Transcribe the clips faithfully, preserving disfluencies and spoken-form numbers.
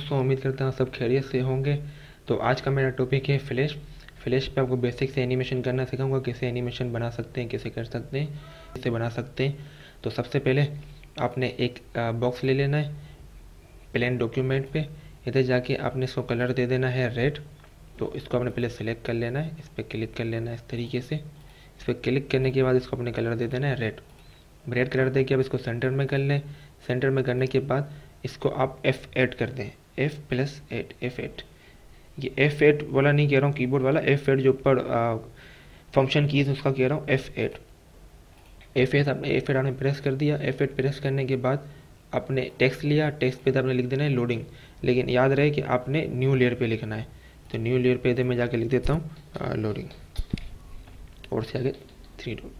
दोस्तों, उम्मीद करता हूँ सब खैरियत से होंगे। तो आज का मेरा टॉपिक है फ्लैश। फ्लैश पे आपको बेसिक से एनिमेशन करना सिखाऊंगा, कैसे एनिमेशन बना सकते हैं, कैसे कर सकते हैं, कैसे बना सकते हैं। तो सबसे पहले आपने एक बॉक्स ले लेना है प्लेन डॉक्यूमेंट पे। इधर जाके आपने इसको कलर दे देना है रेड। तो इसको आपने पहले सेलेक्ट कर लेना है, इस पर क्लिक कर लेना है इस तरीके से। इस पर क्लिक करने के बाद इसको अपने कलर दे देना है रेड। रेड कलर दे के अब इसको सेंटर में कर लें। सेंटर में करने के बाद इसको आप एफ एट कर दें, F plus eight, F eight. ये एफ एट वाला नहीं कह रहा हूँ कीबोर्ड वाला, एफ एट जो ऊपर फंक्शन कीज उसका कह रहा हूँ, एफ एट। एफ एट आपने एफ एट आपने प्रेस कर दिया। एफ एट प्रेस करने के बाद आपने टेक्स्ट लिया, टेक्स्ट पे तो आपने लिख देना है लोडिंग, लेकिन याद रहे कि आपने न्यू लेयर पे लिखना है। तो न्यू लेयर पे इधर मैं जाके लिख देता हूँ लोडिंग, और से आगे थ्री डॉट,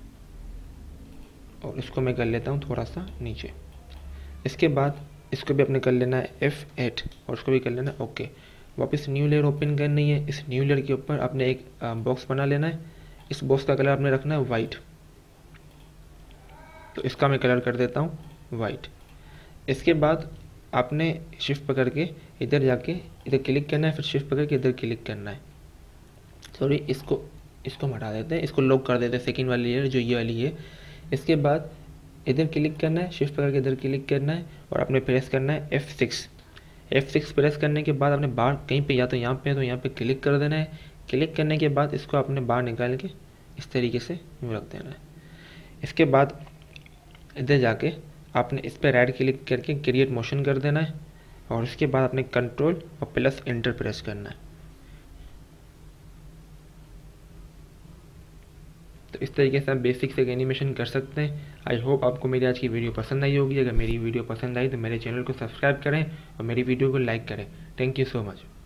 और इसको मैं कर लेता हूँ थोड़ा सा नीचे। इसके बाद इसको भी अपने कर लेना है एफ एट, और उसको भी कर लेना है ओके। वापस न्यू लेयर ओपन करनी है। इस न्यू लेयर के ऊपर आपने एक बॉक्स बना लेना है। इस बॉक्स का कलर आपने रखना है वाइट। तो इसका मैं कलर कर देता हूँ वाइट। इसके बाद आपने शिफ्ट पकड़ के इधर जाके इधर क्लिक करना है, फिर शिफ्ट पकड़ के इधर क्लिक करना है। सॉरी, इसको इसको हम हटा देते हैं, इसको लॉक कर देते हैं सेकेंड वाली लेयर जो ये वाली है। इसके बाद इधर क्लिक करना है, शिफ्ट पकड़ के इधर क्लिक करना है, और आपने प्रेस करना है F six. F six press करने के बाद आपने बाहर कहीं पे, या तो यहाँ पे तो यहाँ पे क्लिक कर देना है। क्लिक करने के बाद इसको आपने बाहर निकाल के इस तरीके से यूँ रख देना है। इसके बाद इधर जाके आपने इस पर राइट क्लिक करके क्रिएट मोशन कर देना है, और इसके बाद आपने कंट्रोल और प्लस एंटर प्रेस करना है। तो इस तरीके से आप बेसिक से एनिमेशन कर सकते हैं। आई होप आपको मेरी आज की वीडियो पसंद आई होगी। अगर मेरी वीडियो पसंद आई तो मेरे चैनल को सब्सक्राइब करें और मेरी वीडियो को लाइक करें। Thank you so much.